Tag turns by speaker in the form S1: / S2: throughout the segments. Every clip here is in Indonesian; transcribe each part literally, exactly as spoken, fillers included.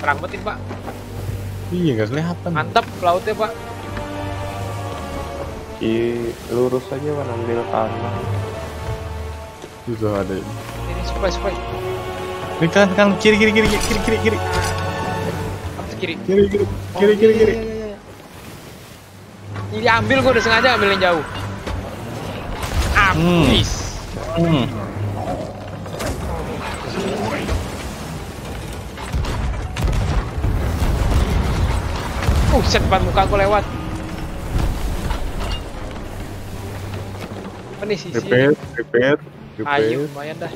S1: Terang banget ini, Pak.
S2: Iya, nggak kelihatan.
S1: Mantap lautnya, Pak.
S3: Ki lurus aja kan, ambil kanan.
S2: Itu ada ini.
S1: Ini supply supply.
S2: Ini kan kan kiri kiri kiri kiri kiri kiri
S1: Apa kiri?
S2: kiri kiri kiri kiri kiri.
S1: Ini ambil, gue udah sengaja ambil yang jauh. Habis.
S2: Hmm.
S1: Uh, set depan muka aku lewat. Apa nih sisi?
S2: Repair, repair,
S1: Ayo,
S2: repair.
S1: lumayan dah.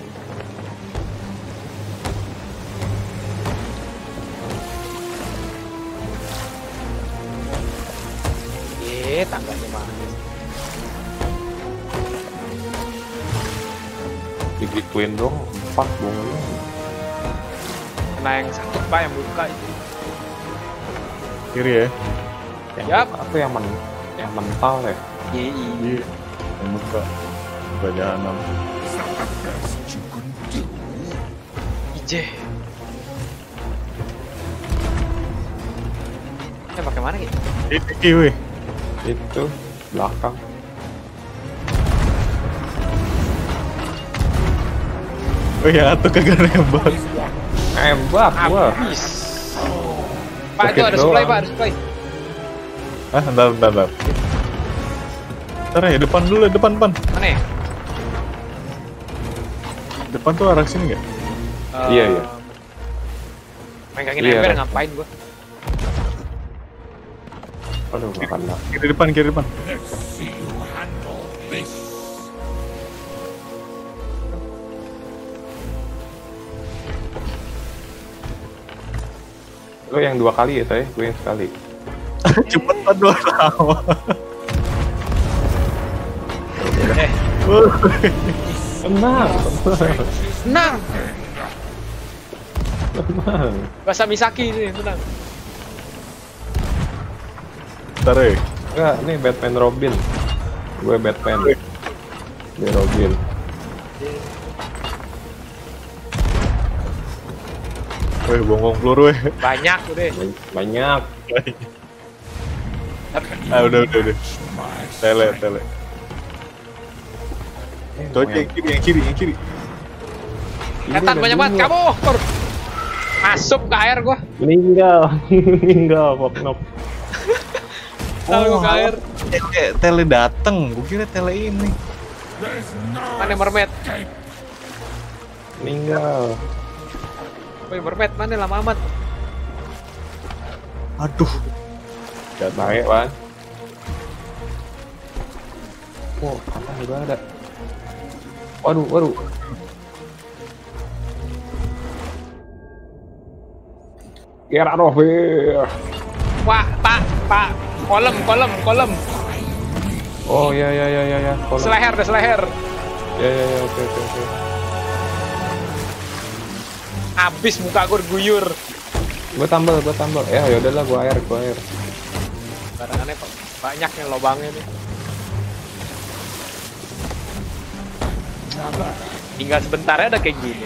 S1: Eh, tangganya mana?
S3: Digituin dong, empat bunganya.
S1: Kena yang sakit, Pak, yang buka itu.
S2: Kiri ya.
S3: Yang
S1: Yap.
S3: apa yang men yang mental ya?
S1: Iya.
S2: Iya. Yang muka. Bajahan.
S1: Ije. Eh, pakai mana gitu?
S2: Ini kiwi.
S3: Itu belakang.
S2: Oh ya, tuh kagak nembak.
S3: Nembak gua.
S1: Habis. Pak, itu
S3: Sakit
S1: ada supply,
S3: doang.
S1: Pak, ada supply.
S2: Ah, bentar, bentar, bentar. Bentar ya, depan dulu, depan, depan.
S1: Mana ya?
S2: Depan tuh arah sini nggak?
S1: Eh,
S3: Iya, iya.
S1: Megangin
S3: Iya,
S1: ember
S3: Ren.
S1: ngapain gua?
S3: Aduh, nggak kena.
S2: Kiri depan, kiri depan.
S3: Lo yang dua kali ya, saya? Gue yang sekali.
S2: Cepetan dua lama.
S1: Eh,
S3: Tenang,
S1: tenang.
S3: tenang.
S1: Bahasa Misaki ini, tenang.
S2: Bentar ya.
S3: Enggak, ini Batman Robin. Gue Batman. Dia Robin.
S2: Weh, bonggong peluru weh.
S1: Banyak udah.
S3: Banyak.
S2: Ah, udah, udah, udah. Tele, tele. Tuh aja yang kiri, yang kiri, yang kiri.
S1: Ketan banyak banget, kamu. Tur. Masuk ke air gua.
S3: Meninggal, meninggal, Poknop.
S1: Tahu ke air.
S2: Tele, tele dateng. Gue kira tele ini.
S1: Mana mermaid?
S3: Meninggal.
S1: Woi, mermaid mana lama amat?
S2: Aduh.
S3: Gak naik, Wan. Oh, apa udah ada? Waduh, waduh. Get out of here.
S1: Wah, Pak, Pak. Kolom, kolom, kolom.
S3: Oh, ya, ya, ya, ya, ya. Kolom.
S1: Seleher, deh seleher.
S3: Ya, ya, ya, oke, oke, oke.
S1: Habis muka gua guyur.
S3: Gue tambal, gue tambal. Ya, yaudahlah, gue air, gue air.
S1: Barangannya Pak, banyak yang lobangnya nih. Tinggal sebentar ya udah kayak gini.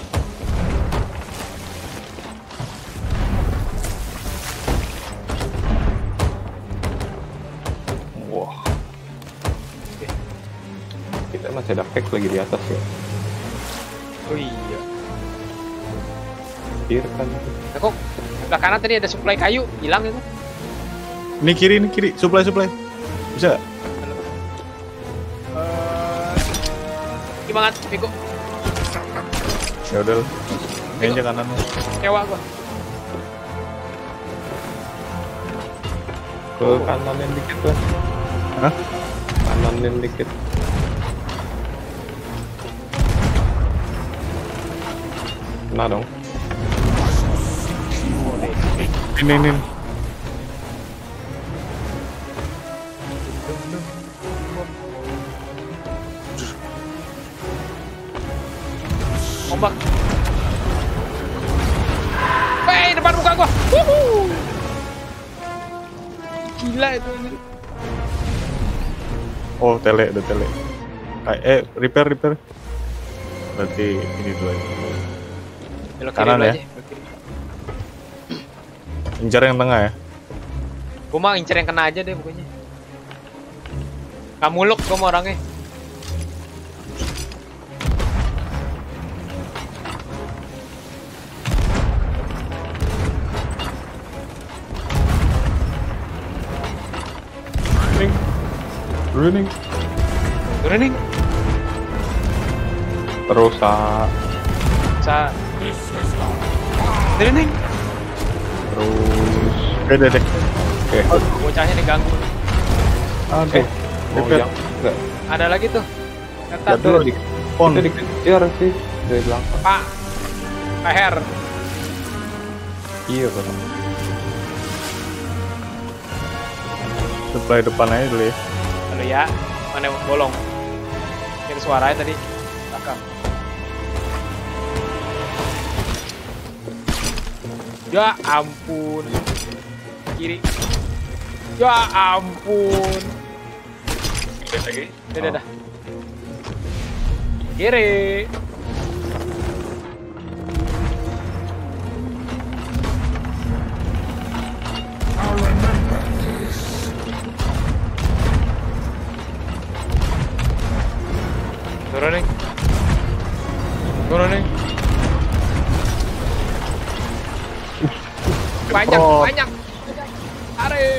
S3: Wah. Kita masih ada pack lagi di atas ya.
S1: Oh iya.
S3: Kiri kan.
S1: Nah, kok sebelah kanan tadi ada supply kayu, hilang itu.
S2: Ini kiri, ini kiri. Supply, supply. Bisa?
S1: Eh, gimana, Bego?
S2: Ya udah. Ngeja kanan.
S1: Kecewa gua.
S3: Ke kananin dikit lah.
S2: Hah?
S3: Kananin dikit. Nah dong.
S2: Ini, ini.
S1: Ombak. Wey, depan muka gua. Wuhu. Gila itu ini.
S2: Oh, tele, ada tele. Kayak, eh, repair, repair. Berarti ini dulu aja.
S1: Belok kiri
S2: Kanan
S1: dulu
S2: ya?
S1: aja, belok kiri.
S2: Incar yang tengah ya.
S1: Gua mah incer yang kena aja deh pokoknya. Gak muluk gua mau orangnya.
S3: Running. Running.
S1: Running.
S3: Terus ah.
S1: Sa. Running.
S3: Terus.
S2: Oke deh deh.
S3: Oke.
S1: Bocahnya diganggu.
S3: Oke. Oh,
S2: Dekat.
S3: yang enggak.
S1: Ada lagi tuh. Ketat
S3: Itu di
S2: Pon.
S3: kita dikejar sih dari belakang.
S1: Pak. Leher.
S3: Iya benar.
S2: Supply depan aja dulu ya.
S1: Lalu ya. Mana yang bolong? Ini suaranya tadi. Belakang. Ya ampun. Kiri. Ya ampun.
S2: Lagi.
S1: Udah, dah. Kiri. Turunin. Turunin. Banyak,
S2: Oh.
S1: banyak. Are.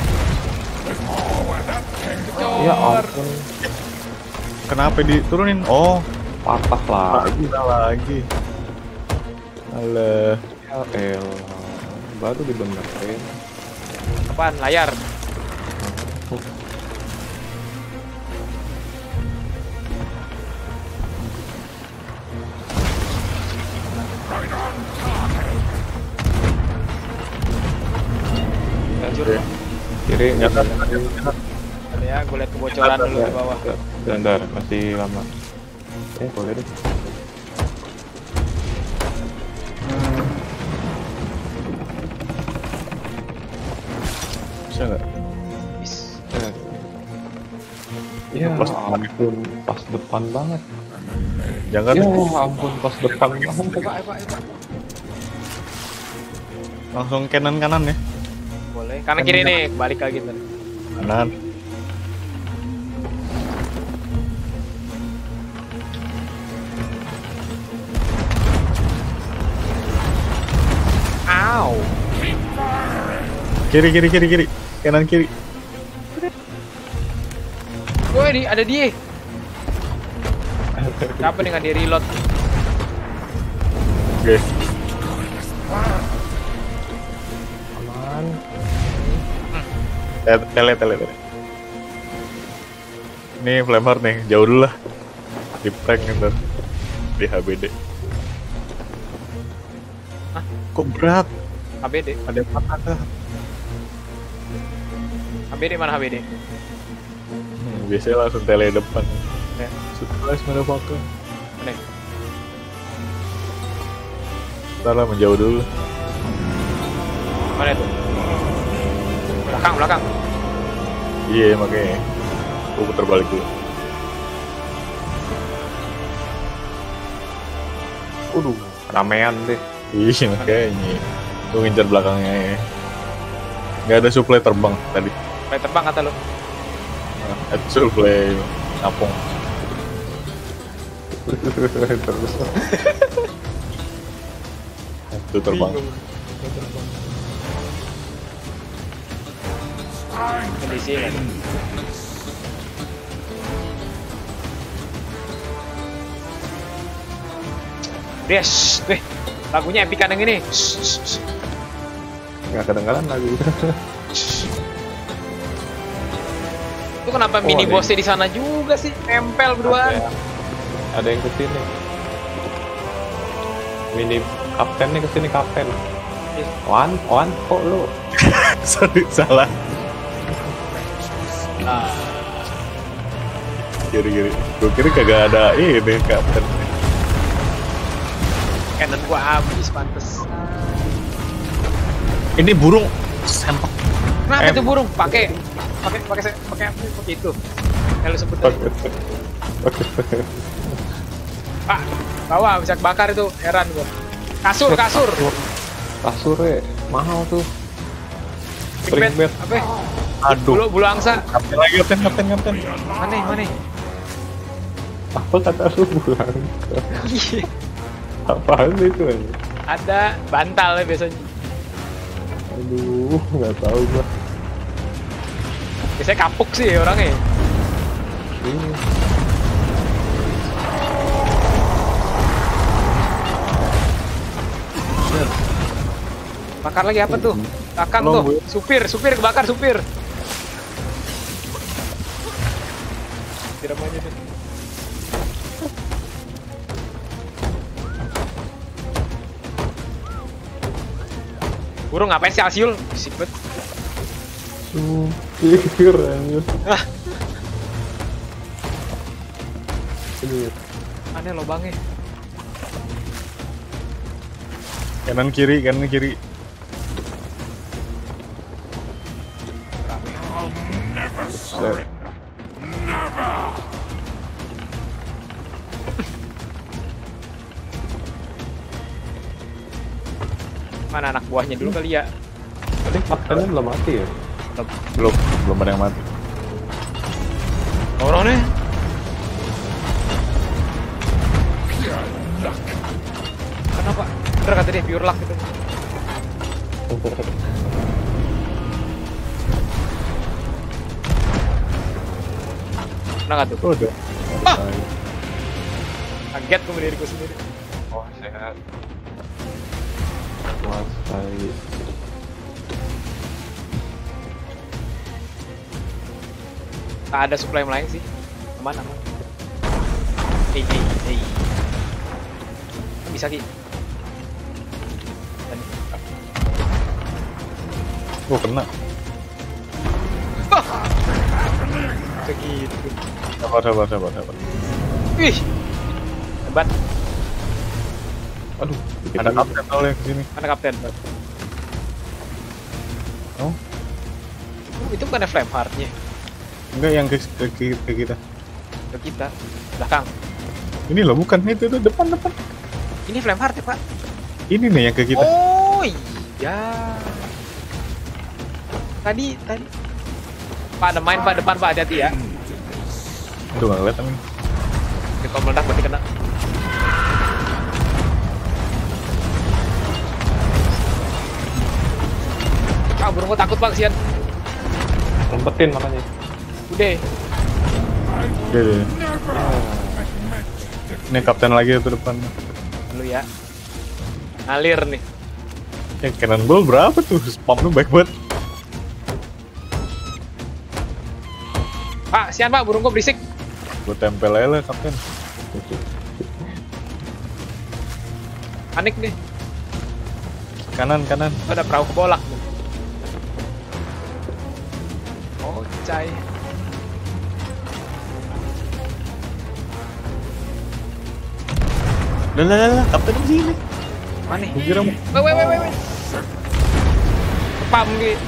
S3: Ya ampun.
S2: Kenapa diturunin? Oh,
S3: Patah lagi.
S2: kita lagi. Alah.
S3: Ya elah. Baru dibenerin.
S1: Apaan? Layar. Hancur.
S3: Kiri.
S2: Nyata.
S1: Bentar ya, gue liat kebocoran dulu di bawah.
S3: Bentar, masih lama. Eh, boleh deh.
S2: Bisa nggak?
S1: Is.
S3: Eh. Ya
S2: Pas
S3: ampun, pas depan banget.
S2: Jangan.
S3: Ya ampun, pas depan banget.
S1: Coba, coba, coba.
S2: Langsung kanan kanan ya.
S1: Boleh. Kanan kiri nih, balik lagi ntar.
S2: Kanan.
S1: Ow.
S2: Kiri kiri kiri kiri. Kanan kiri.
S1: Woi, di, ada dia. Siapa dengan dia reload?
S2: Oke.
S3: Aman.
S2: Eh, Tele tele tele. Ini flamehard nih, jauh dulu lah. Di prank ntar di H B D.
S1: Hah?
S2: Kok berat?
S1: H B D.
S2: Ada patah kah?
S1: H B D mana H B D?
S2: Hmm, biasanya langsung tele depan.
S1: Ya.
S2: Surprise motherfucker.
S1: Mana?
S2: Ntar lah menjauh dulu.
S1: Mana itu? Belakang, belakang.
S2: Iya makanya. Gue putar balik dulu.
S3: Waduh, ramean deh.
S2: Iya makanya. Gue ngincar belakangnya ya. Gak ada supply terbang tadi.
S1: Play terbang kata lu.
S2: Nah, ada supply napung.
S3: Terus.
S2: Itu terbang.
S1: Kondisi kan. Yes, weh, lagunya epikan yang ini.
S3: Nggak kedengaran lagi.
S1: Itu kenapa
S3: Oh,
S1: mini
S3: ada
S1: bossnya di sana juga sih, nempel berduaan.
S3: Ada, ada yang kesini. Mini kapten nih kesini kapten. Wan, Wan, kok lu?
S2: Sorry, salah.
S1: Ah,
S2: Kiri-kiri. Gue kira kagak ada ini kapten.
S1: cannon gua habis pantes.
S2: Ini burung sempak.
S1: Kenapa
S2: Eh.
S1: itu burung? Pakai pakai pakai se- pakai apa? Pakai itu. Yang lu sebut tadi. Pak, bawa bisa bakar itu, heran gua. Kasur, kasur.
S3: Kasur ya, mahal tuh. Spring bed.
S1: Apa?
S2: Aduh.
S1: Bulu bulu angsa.
S2: Kapten lagi, kapten, kapten, kapten.
S1: Mana mana?
S3: Apa kata lu bulan?
S1: Iya.
S3: Apaan itu aja?
S1: Ada bantal ya biasanya.
S3: Aduh, nggak tahu gua.
S1: Biasanya kapuk sih orangnya.
S3: Ini.
S1: Bakar lagi apa tuh? Kakang
S2: Tolong,
S1: tuh.
S2: Bu.
S1: Supir, supir kebakar supir. Siram aja deh. Burung ngapain sih Asyul? Bisik banget.
S3: Supir anjir.
S1: Ah,
S3: Ini.
S1: aneh lobangnya.
S2: Kanan kiri, kanan kiri.
S3: Set.
S1: Mana anak buahnya dulu kali ya?
S3: Tadi kaptennya belum mati ya?
S2: Belum, belum ada yang mati.
S1: Orang nih. Kenapa? Bener kata dia pure luck gitu. Kenapa tuh?
S2: Oh, udah.
S1: Ah! Kaget gue diriku sendiri.
S3: Oh, sehat. Waspai.
S1: Tak ada supply lain sih. Aman aman. Hei hei hei. Bisa Ki. Dan
S2: Oh, kena.
S1: ah! Segitu.
S2: Sabar, sabar, sabar, sabar.
S1: Wih. Hebat.
S3: Aduh, dikit
S2: Ada
S3: lagi.
S2: kapten soalnya kesini.
S1: Mana kapten?
S2: Oh,
S1: Oh, itu bukannya flame heart-nya
S2: enggak yang ke, ke, ke, ke kita.
S1: ke kita. Belakang.
S2: Ini loh, bukan itu, itu depan, depan.
S1: Ini flame heart ya, Pak?
S2: Ini nih yang ke kita.
S1: Oh iya. Tadi tadi. Pak ada main Pak depan Pak, hati-hati ya.
S2: Aduh, nggak kelihatan ini.
S1: Oke, kalau meledak berarti kena. Ah, burung gua takut Pak, kesian.
S3: Umpetin makanya.
S1: Udah.
S2: Oke, deh. Ini kapten lagi itu depan.
S1: Dulu ya. Ngalir nih.
S2: Ya, cannonball berapa tuh? Spamnya baik banget.
S1: Pak, sian Pak, burung gua berisik.
S2: Gue tempel aja lah, kapten.
S1: Panik nih.
S2: Kanan, kanan.
S1: Ada perahu kebolak. Oh, cai.
S2: Lah, lah, lah, lah, kapten di sini.
S1: Mana nih?
S2: Gue kira mau.
S1: Wait, wait, wait, wait, wait. Pam gitu.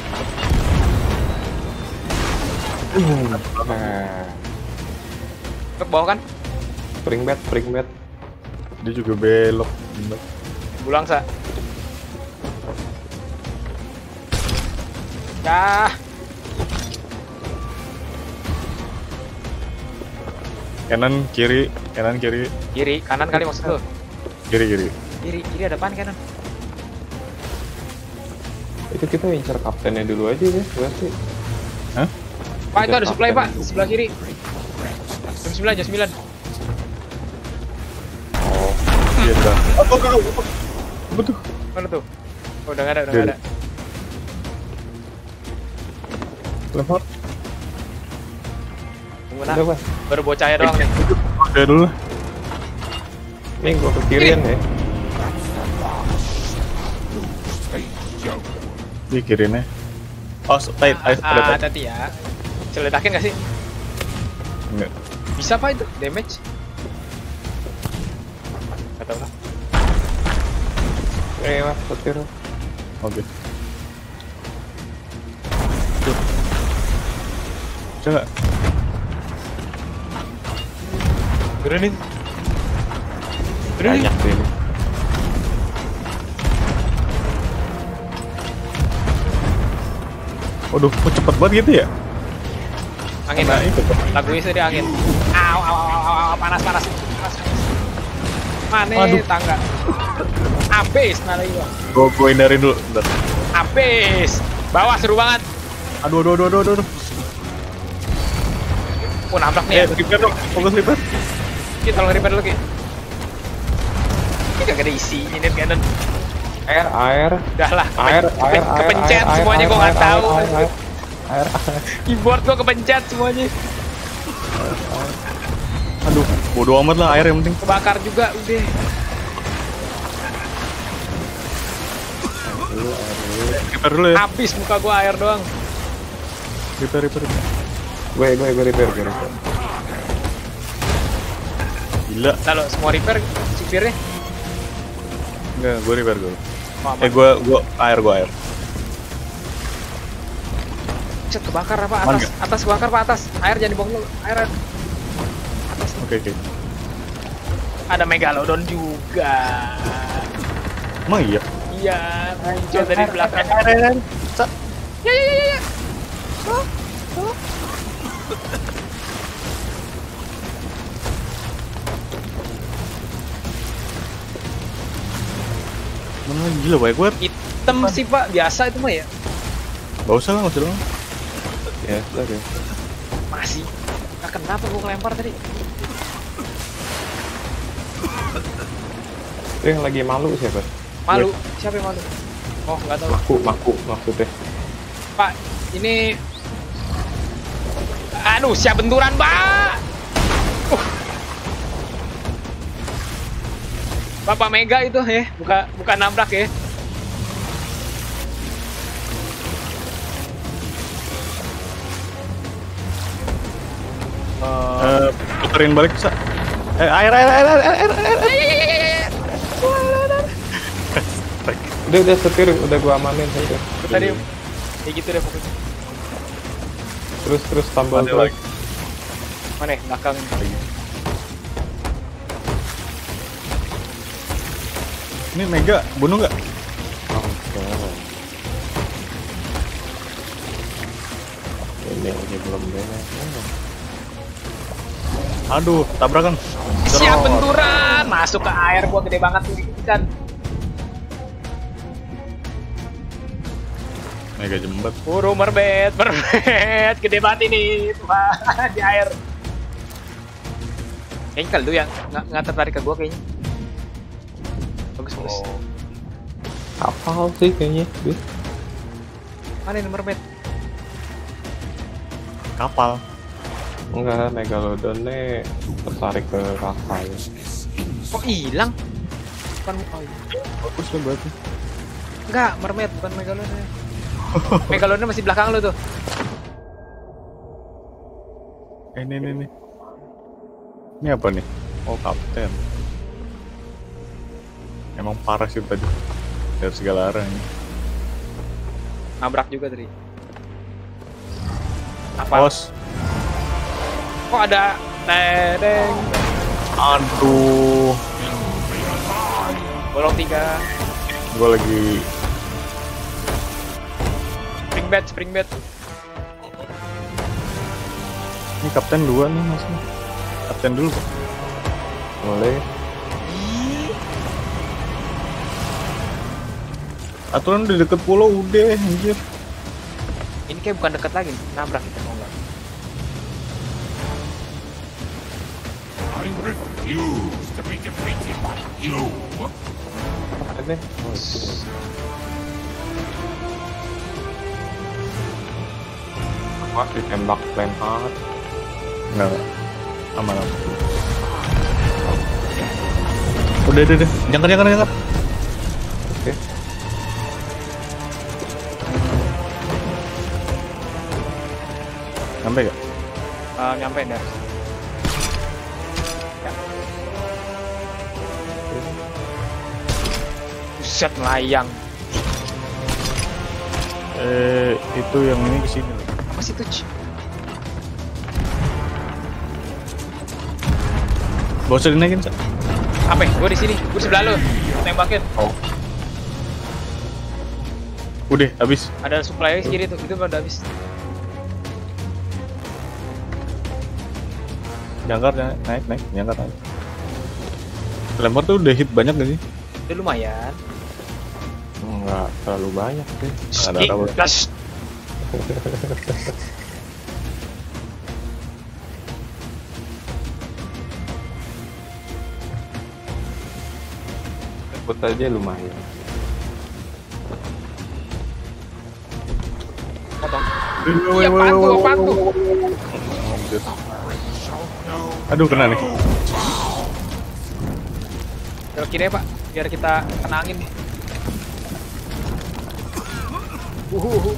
S3: Nah,
S1: Ke bawah kan?
S3: spring bed, spring bed.
S2: Dia juga belok.
S1: Bulang sa. Ya.
S2: Kanan, kiri, kanan, kiri,
S1: Kiri, kanan kali maksud lu.
S2: kiri, kiri.
S1: Kiri, kiri ada apaan kanan?
S3: Itu kita incar kaptennya dulu aja ya, gak sih?
S2: Hah?
S1: Pak, itu ada supply Pak, sebelah kiri. Jam sembilan, jam sembilan.
S3: Oh,
S2: Iya, udah. Apa, apa, apa? Apa tuh?
S1: Mana tuh? Oh, udah nggak ada, udah nggak ada.
S2: Lempar.
S1: Tunggu nah,
S3: udah Pak.
S1: baru bocah ya doang nih.
S2: Oke dulu lah.
S3: Ini gua ke kirian ya.
S2: Di kirinya. Oh, so- tight, tight, ada
S1: Ah,
S2: tight.
S1: hati ya. Celedakin nggak sih?
S2: Enggak.
S1: Bisa Pak itu damage? Nggak tahu lah.
S3: Eh, Mas, petir.
S2: Oke. Tuh. Coba.
S1: Turunin. Turunin.
S3: Banyak sih ini.
S2: Waduh, kok cepet banget gitu ya?
S1: Angin
S2: Nah,
S1: kan?
S2: itu.
S1: Lagunya tadi angin. Au, au, au, au, au, panas, panas, panas, panas. Mana
S2: Aduh.
S1: tangga? Abis, nalai gua.
S2: Gua gua hindarin dulu, bentar.
S1: Abis. Bawah seru banget.
S2: Aduh, aduh, aduh, aduh, aduh.
S1: Oh, nabrak
S2: Eh,
S1: nih. Ya.
S2: repair dong, fokus repair.
S1: Ki, tolong repair dulu, Ki. Ini gak ada isi, ini cannon.
S3: Air, air,
S1: Udah lah, kepen-
S3: air,
S1: kepen-
S3: air, air,
S1: kepencet
S3: air,
S1: semuanya,
S3: air,
S1: gua nggak
S3: air,
S1: tahu.
S3: Air, air, air, air.
S1: Keyboard gua kepencet semuanya.
S2: Aduh, bodo amat lah air yang penting.
S1: Kebakar juga, udah.
S3: Dulu, air dulu.
S2: Repair dulu ya.
S1: Habis muka gua air doang.
S2: Repair, repair, repair.
S3: Gue, gue, gue repair, gue repair.
S2: Gila.
S1: Lalu semua repair supirnya.
S2: Enggak, gua repair dulu.
S1: Oh, aman.
S2: Eh, gua gua air, gua air.
S1: Cet, kebakar apa?
S2: Aman
S1: Atas, atas kebakar pak, atas. Air jangan dibuang dulu. Air, air. Atas.
S2: Oke, oke.
S1: Ada megalodon juga.
S2: Emang iya?
S1: Iya, muncul dari belakang.
S2: Air, air, air. Sa.
S1: Ya, ya, ya, ya. Oh, oh.
S2: Mana gila banyak banget.
S1: Hitam sih pak, biasa itu mah ya.
S2: Gak usah lah, gak usah dong.
S3: Ya, udah deh.
S1: Masih. Nah, kenapa gua kelempar tadi?
S3: Itu yang lagi malu siapa?
S1: Malu. Siapa yang malu? Oh, nggak tahu.
S3: Maku, maku maksudnya.
S1: Pak, ini. Aduh, siap benturan, Pak. Uh. Bapak Mega itu ya, buka bukan nabrak ya.
S2: Eh, puterin balik, Sa. Eh, air, air, air, air, air, air, air.
S3: Udah, udah setir, udah gua amanin setir.
S1: Tadi kayak gitu deh pokoknya.
S3: Terus, terus tambal
S2: Ada
S3: terus.
S2: lagi.
S1: Mana ya? Belakang
S2: Lagi. Ini Mega bunuh nggak?
S3: Oke. Ini lagi belum beres.
S2: Aduh, tabrakan.
S1: siap
S2: Drop.
S1: benturan, masuk ke air gua gede banget tuh kan.
S2: Mega jembat.
S1: Buru merbet, merbet, gede banget ini, Tuhan, di air. Kayaknya kalau lu yang nggak nggak tertarik ke gua kayaknya. Bagus bagus.
S3: Oh. Kapal sih kayaknya. Bis.
S1: Mana ini merbet?
S2: Kapal.
S3: Enggak, Megalodon nih tertarik ke kapal.
S1: Kok hilang? Bukan, oh, iya.
S2: Bagus lah berarti.
S1: Enggak, mermaid bukan megalodon. Megalodon masih belakang lu tuh.
S2: Eh, ini, ini, ini. Ini apa nih? Oh, kapten. Emang parah sih tadi. Dari segala arah ini.
S1: Nabrak juga tadi. Apa?
S2: Awas.
S1: Kok ada tedeng?
S2: Aduh.
S1: Bolong tiga.
S2: Gua lagi
S1: Spring bed, spring bed.
S2: ini kapten dua nih mas. Kapten dulu Pak.
S3: Boleh.
S2: Aturan udah deket pulau udah anjir.
S1: Ini kayak bukan dekat lagi, nabrak kita mau nggak?
S3: Ada deh. Oh, itu. Wah, ditembak lempar.
S2: Enggak, enggak. Aman aman. Udah udah udah. Jangan jangan jangan.
S3: Oke.
S2: Sampai gak?
S1: Uh, nyampe dah. Ya. Buset melayang.
S2: Eh itu yang ini kesini lagi.
S1: Apa sih tuh? Ci?
S2: Gak usah dinaikin Sa.
S1: Apa? Gue di sini, gue sebelah lu. Tembakin.
S2: Oh. Udah habis.
S1: Ada supply kiri tuh, itu udah habis.
S2: Jangkar ya, naik naik, jangkar naik. Lempar tuh udah hit banyak gak sih?
S1: Udah lumayan.
S3: Enggak terlalu banyak sih.
S2: Ada
S1: Ih,
S2: apa?
S1: gas.
S3: Ikut aja lumayan.
S1: Potong. Iya, apaan tuh, apaan tuh?
S2: Anjir. Aduh kena nih.
S1: Belok kiri ya, Pak, biar kita kena angin nih. Uhuh.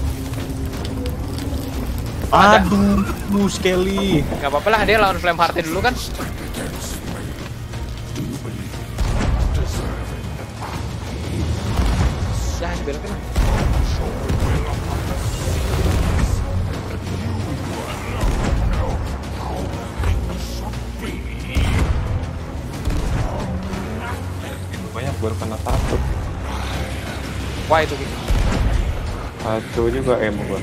S2: Aduh, sekali.
S1: Gak apa-apa lah, dia lawan Flame Heart dulu kan. Ya, dibelokin lah.
S3: Banyak baru kena satu.
S1: Wah, itu gitu.
S3: Satu juga emo gua.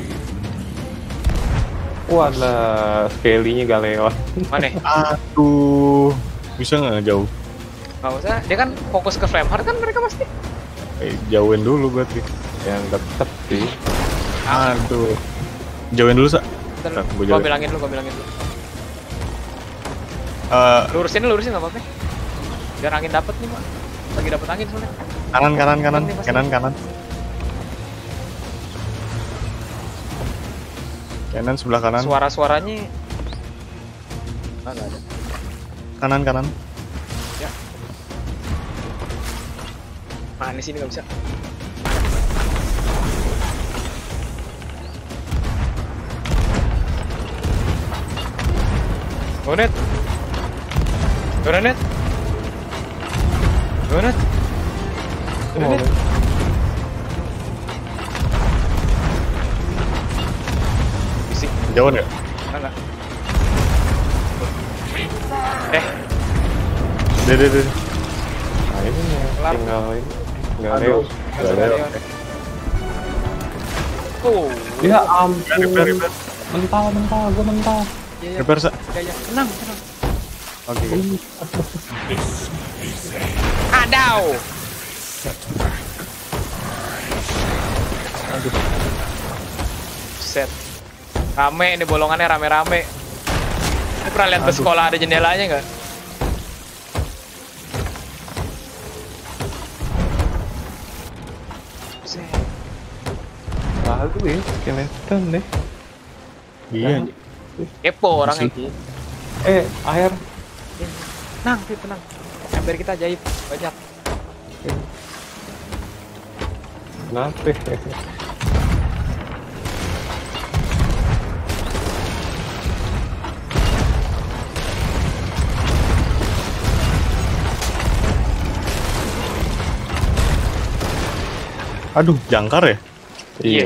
S3: Walah, Skelly-nya Galeon.
S1: Mana?
S2: Aduh, bisa nggak jauh?
S1: Gak usah, dia kan fokus ke Flame Heart kan mereka pasti.
S2: Eh, jauhin dulu berarti.
S3: Yang deket sih.
S2: Aduh, jauhin dulu Sa.
S1: Bentar,
S2: Ntar, gua
S1: gua
S2: jauhin.
S1: bilangin dulu, gua bilangin dulu.
S2: Eh,
S1: Lurusin, lurusin nggak apa-apa. Biar angin dapet nih, Pak. Lagi dapet angin soalnya.
S2: kanan kanan kanan,
S1: Pasti, pasti.
S2: kanan kanan. Kanan sebelah kanan,
S1: Suara-suaranya ah, nggak ada.
S2: kanan kanan.
S1: Ya. Nah, di sini nggak bisa. Gonet. Gonet. Gonet. Gonet. Bisik.
S2: Jauh nggak?
S1: Enggak. Eh,
S2: Deh deh deh.
S3: Nah ini nih,
S1: Kelar.
S3: tinggal ini. Tinggal
S2: Aduh.
S3: Leo.
S2: Nggak ada.
S1: oh,
S3: Ya ampun.
S2: Repair repair.
S3: Mental, mental, gua mental.
S1: ya, ya,
S2: Repair Sa.
S1: ya, ya. Tenang, tenang.
S2: Oke.
S1: Adau.
S2: Aduh.
S1: Set. Rame ini bolongannya rame-rame. Lu pernah lihat ke
S2: Aduh.
S1: sekolah ada jendelanya nggak? Set.
S3: Lalu ya, skeleton deh.
S2: Iya.
S1: Kepo orang
S2: Masih.
S1: ini.
S3: Eh, air.
S1: Tenang, Fit, tenang. Ember kita ajaib banyak.
S3: Kenapa?
S2: Aduh, jangkar ya?
S1: Iya.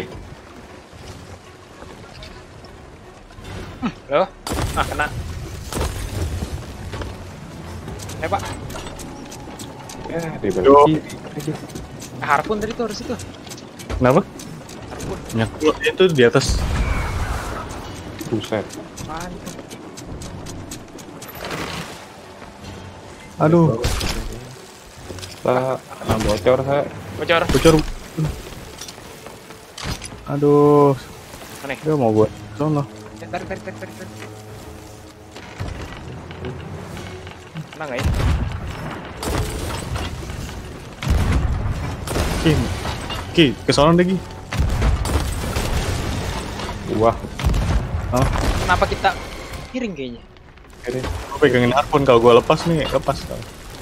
S1: Loh, ah kena. Eh Pak,
S3: Ya, di
S2: Yo.
S3: balik kiri.
S1: harpun tadi tuh harus itu.
S2: Kenapa?
S1: Harpun.
S2: Nyakul itu di atas.
S3: Buset.
S1: Apaan itu?
S2: Aduh,
S3: Saya nah, bocor saya.
S1: Bocor.
S2: bocor. Aduh,
S1: Mana?
S2: dia mau buat sono.
S1: Eh, tarik, tarik, tarik, tarik, tarik. Kena nggak ya?
S2: Ki, Ki, ke sono deh Ki.
S3: Wah,
S2: Hah?
S1: Kenapa kita piring kayaknya?
S3: ini
S2: Gua pegangin harpun, kalau gua lepas nih, lepas kau.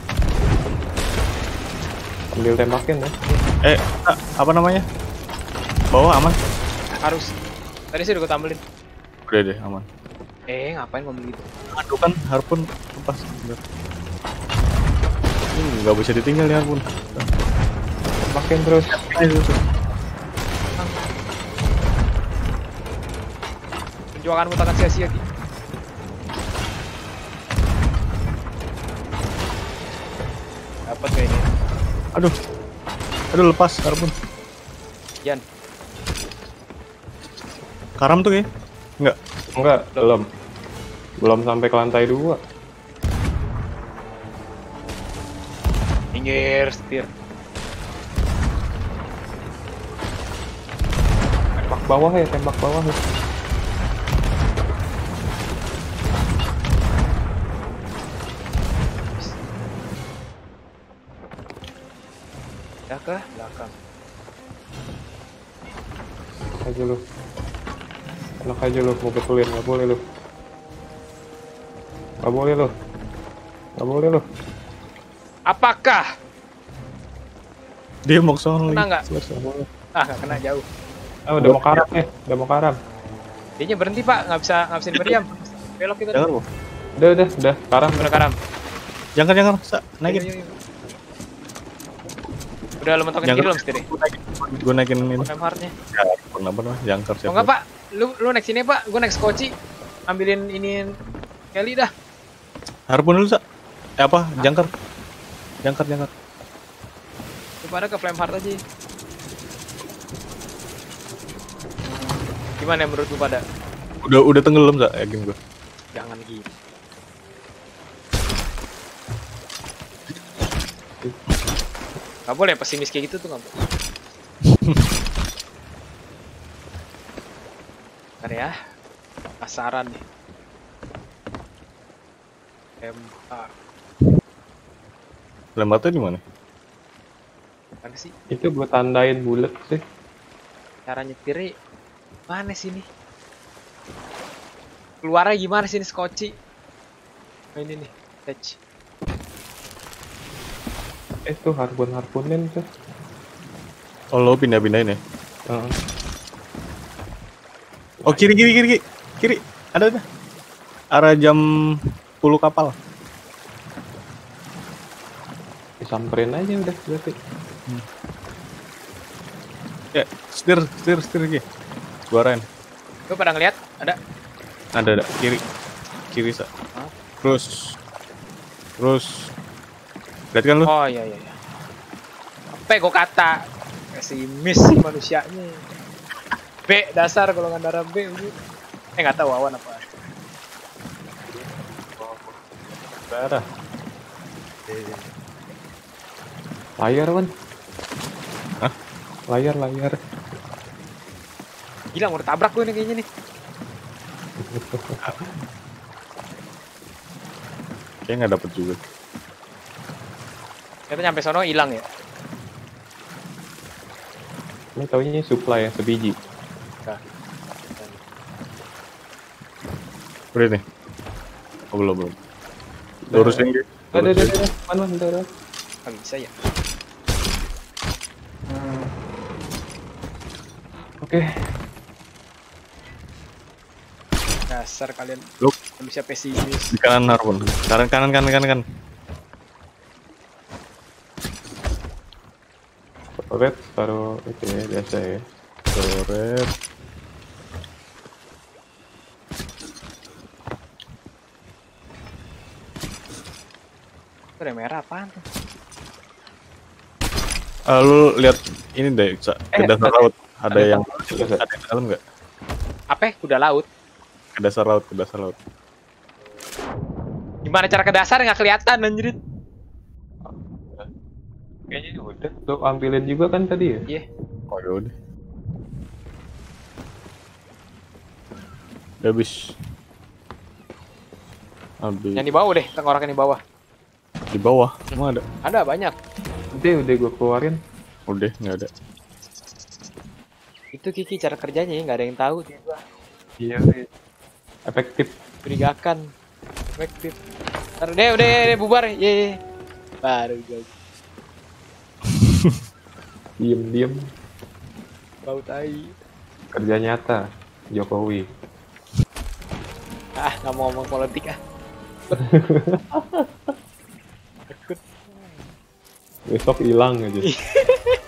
S3: ambil tembakin ya.
S2: Eh, ah, apa namanya? Bawah aman.
S1: Harus. Tadi sih udah gue tambelin.
S2: Udah deh, aman.
S1: Eh, ngapain ngomong gitu?
S2: Aduh kan harpun lepas. Bener. Ini nggak bisa ditinggal nih harpun.
S3: Tembakin terus.
S2: Ayo, terus.
S1: Perjuanganmu takkan sia-sia, Ki. Dapat kayaknya.
S2: Aduh, aduh lepas harpun.
S1: Jan,
S2: Karam tuh ya? Enggak.
S3: Enggak, belum. Belum sampai ke lantai dua.
S1: Minggir, setir.
S3: Tembak bawah ya, tembak bawah ya.
S1: Ya ke belakang.
S3: Enak aja lu. Enak aja lu, mau betulin, nggak boleh lu. Nggak boleh lu. Nggak boleh lu.
S1: Apakah?
S2: Dia mau kesana
S1: Kena
S2: lagi.
S1: nggak?
S3: Nggak boleh.
S1: Ah, nggak kena jauh.
S3: Ah, udah mau karam ya, udah mau karam.
S1: Dia berhenti pak, nggak bisa nggak bisa berdiam. Belok kita.
S2: Jangan, Bu.
S3: Udah, udah, udah, karam.
S1: Udah karam.
S2: Jangan, jangan. Sa, naikin.
S1: Yuk, yuk, yuk. Udah lo mentokin
S2: Jangan.
S1: kiri belum setir?
S2: Gue naikin ini.
S1: Frame heart-nya.
S2: Ya, kenapa nih? Jangkar
S1: Oh
S2: siapa?
S1: enggak pak, lu lu next sini pak, gue next Koci. Ambilin ini Kelly dah.
S2: Harpun dulu, Sa. Eh apa? Jangkar. Jangkar, jangkar.
S1: Lu pada ke flame heart aja. Gimana menurut lu pada?
S2: Udah udah tenggelam, Sa. Yakin gue.
S1: Jangan gitu. Gak boleh pesimis kayak gitu tuh nggak boleh. Ntar ya, pasaran nih. Tembak.
S2: Lembatnya di mana?
S1: Mana sih?
S3: Itu gue tandain bulat sih.
S1: Cara nyetirnya mana sih nih? Keluarnya gimana sih ini skoci? Oh, ini nih, touch.
S3: Eh tuh harpun-harpunin tuh.
S2: Oh, lo pindah-pindahin ya?
S3: Heeh.
S2: Oh, kiri, kiri, kiri, kiri. Kiri. Ada, ada. Arah jam sepuluh kapal.
S3: Disamperin aja udah berarti.
S2: Ya, setir, setir, setir lagi. Suarain.
S1: Lu pada ngeliat? Ada?
S2: Ada, ada. Kiri. Kiri, Sa.
S1: Hah?
S2: Terus. Terus. Lihat kan lu?
S1: Oh iya iya. iya. Apa gue kata? Pesimis sih manusianya. B dasar golongan darah B. Ini. Eh nggak tahu awan apa.
S3: Darah. Layar kan?
S2: Hah?
S3: Layar, layar.
S1: Gila mau ditabrak gue nih kayaknya nih.
S2: Kayaknya nggak dapet juga.
S1: Kita nyampe sono hilang ya.
S3: Ini taunya supply ya, sebiji.
S1: Nah.
S2: Udah nih. Oh, belum, belum. Lurusin gitu.
S3: Ada, ada, ada. Mana, ada, ada.
S1: Nggak bisa ya.
S3: Oke.
S1: Dasar kalian
S2: Lu
S1: manusia pesimis.
S2: di kanan Harpun. Kanan, kanan, kanan, kanan, kanan.
S3: Red taruh itu ya biasa ya.
S2: Red.
S1: Itu ada merah apaan tuh?
S2: Uh, lu lihat ini deh, Sa. Ke
S3: Eh,
S2: dasar
S3: ada-
S2: laut. Ada,
S3: ada
S2: yang
S3: tahu juga, Sa.
S2: ada yang dalam nggak?
S1: Apa? Kuda laut.
S2: Ke dasar laut, ke dasar laut.
S1: Gimana cara ke dasar nggak kelihatan anjir.
S3: Kayaknya udah. Lu ambilin juga kan tadi ya?
S1: Iya.
S2: Oh, yaudah. Udah habis. Habis.
S1: Yang di bawah deh, tengkorak yang di bawah.
S2: Di bawah, emang ada?
S1: Ada banyak.
S3: Udah, udah gue keluarin.
S2: Udah, nggak ada.
S1: Itu Kiki cara kerjanya ya, nggak ada yang tahu tiba.
S3: Iya, iya. Efektif.
S1: Berigakan. Efektif. Ntar deh, udah, udah bubar. Ye. Baru guys.
S3: Diem, diem.
S1: Bau tai.
S3: Kerja nyata. Jokowi.
S1: Ah, nggak mau ngomong politik ah.
S3: Besok hilang aja.